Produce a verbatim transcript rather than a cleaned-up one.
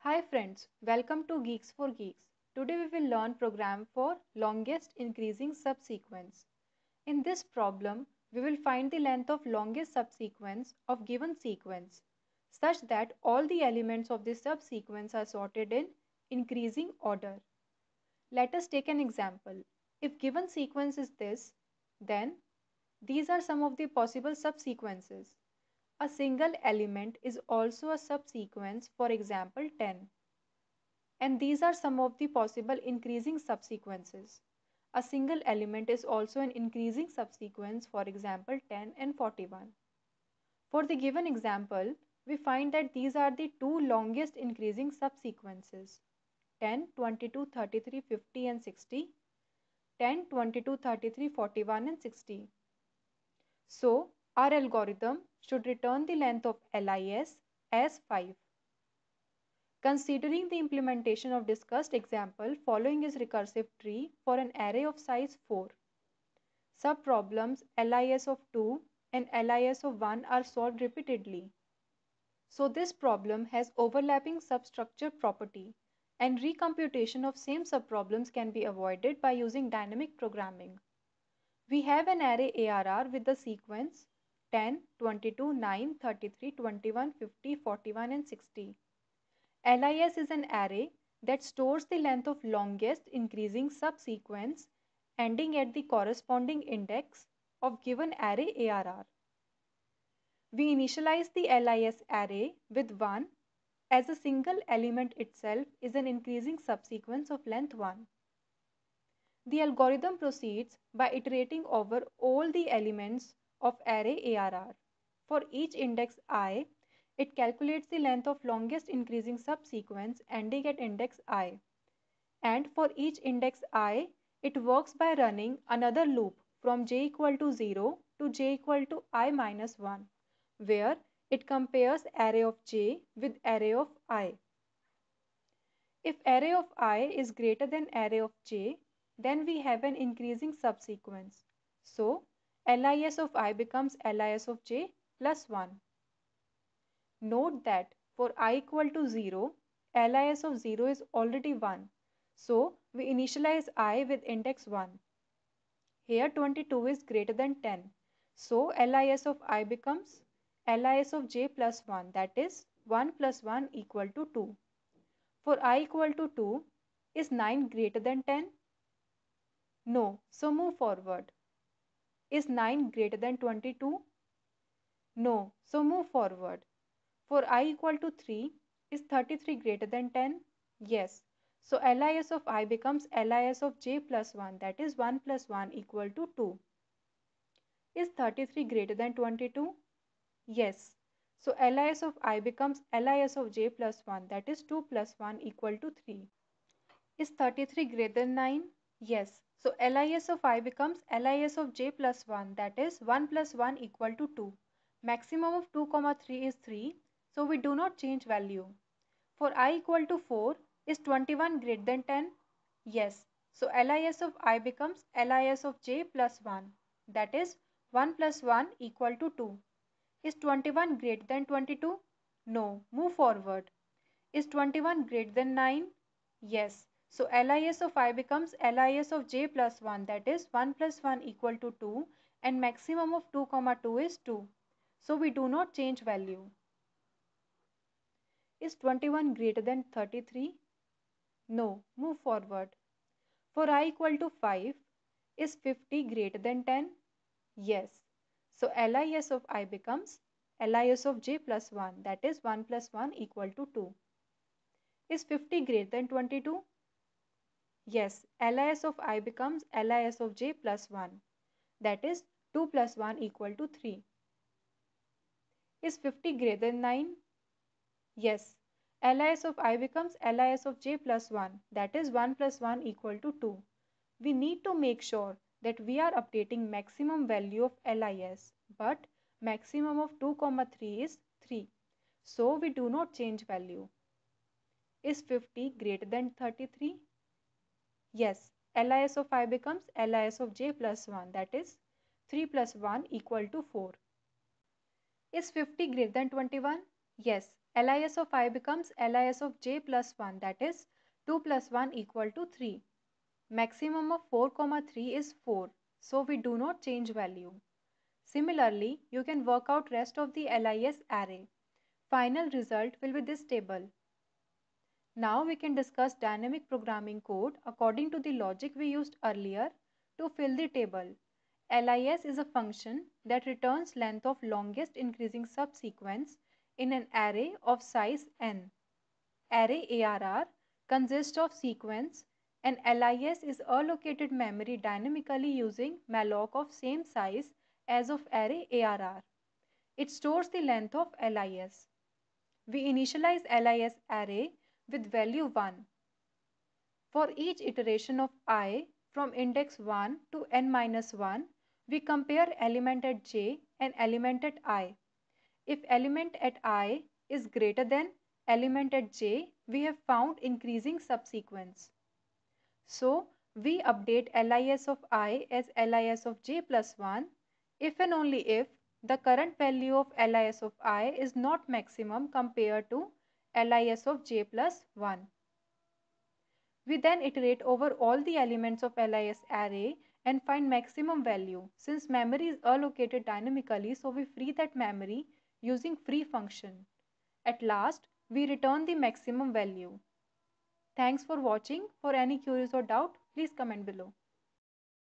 Hi friends, welcome to Geeks for Geeks. Today we will learn program for longest increasing subsequence. In this problem, we will find the length of longest subsequence of given sequence such that all the elements of this subsequence are sorted in increasing order. Let us take an example. If given sequence is this, then these are some of the possible subsequences. A single element is also a subsequence, for example ten. And these are some of the possible increasing subsequences. A single element is also an increasing subsequence, for example ten and forty-one. For the given example, we find that these are the two longest increasing subsequences: ten, twenty-two, thirty-three, fifty and sixty, ten, twenty-two, thirty-three, forty-one and sixty. So, our algorithm should return the length of lis as five. Considering the implementation of discussed example, following is recursive tree for an array of size four. Subproblems lis of two and lis of one are solved repeatedly. So this problem has overlapping substructure property, and recomputation of same subproblems can be avoided by using dynamic programming. We have an array A R R with the sequence ten, twenty-two, nine, thirty-three, twenty-one, fifty, forty-one and sixty. lis is an array that stores the length of longest increasing subsequence ending at the corresponding index of given array A R R. We initialize the lis array with one as a single element itself is an increasing subsequence of length one. The algorithm proceeds by iterating over all the elements of array A R R. For each index I, it calculates the length of longest increasing subsequence ending at index I. And for each index I, it works by running another loop from j equal to zero to j equal to I minus one, where it compares array of j with array of I. If array of I is greater than array of j, then we have an increasing subsequence. So, lis of I becomes lis of j plus one. Note that for I equal to zero, lis of zero is already one. So, we initialize I with index one. Here twenty-two is greater than ten. So, lis of I becomes lis of j plus one, that is one plus one equal to two. For I equal to two, is nine greater than ten? No, so move forward. Is nine greater than twenty-two? No, so move forward. For I equal to three, is thirty-three greater than ten? Yes. So lis of I becomes lis of j plus one, that is one plus one equal to two. Is thirty-three greater than twenty-two? Yes. So lis of I becomes lis of j plus one, that is two plus one equal to three. Is thirty-three greater than nine? Yes. So lis of I becomes lis of j plus one, that is one plus one equal to two. Maximum of two comma three is three, so we do not change value. For I equal to four, is twenty-one greater than ten? Yes. So lis of I becomes lis of j plus one, that is one plus one equal to two. Is twenty-one greater than twenty-two? No. Move forward. Is twenty-one greater than nine? Yes. So lis of I becomes lis of j plus one, that is one plus one equal to two, and maximum of two comma two is two. So we do not change value. Is twenty-one greater than thirty-three? No. Move forward. For I equal to five, is fifty greater than ten? Yes. So lis of I becomes lis of j plus one, that is one plus one equal to two. Is fifty greater than twenty-two? Yes, lis of I becomes lis of j plus one, that is two plus one equal to three. Is fifty greater than nine? Yes, lis of I becomes lis of j plus one, that is one plus one equal to two. We need to make sure that we are updating maximum value of lis, but maximum of two comma three is three. So we do not change value. Is fifty greater than thirty-three? Yes, lis of I becomes lis of j plus one, that is three plus one equal to four. Is fifty greater than twenty-one? Yes, lis of I becomes lis of j plus one, that is two plus one equal to three. Maximum of four comma three is four, so we do not change value. Similarly, you can work out rest of the lis array. Final result will be this table. Now we can discuss dynamic programming code according to the logic we used earlier to fill the table. Lis is a function that returns length of longest increasing subsequence in an array of size n. Array arr consists of sequence, and lis is allocated memory dynamically using malloc of same size as of array arr. It stores the length of lis. We initialize lis array with value one. For each iteration of I from index one to n minus one, we compare element at j and element at I. If element at I is greater than element at j, we have found increasing subsequence. So, we update lis of I as lis of j plus one if and only if the current value of lis of I is not maximum compared to lis of j plus one. We then iterate over all the elements of lis array and find maximum value. Since memory is allocated dynamically, so we free that memory using free function. At last, we return the maximum value. Thanks for watching. For any queries or doubt, please comment below.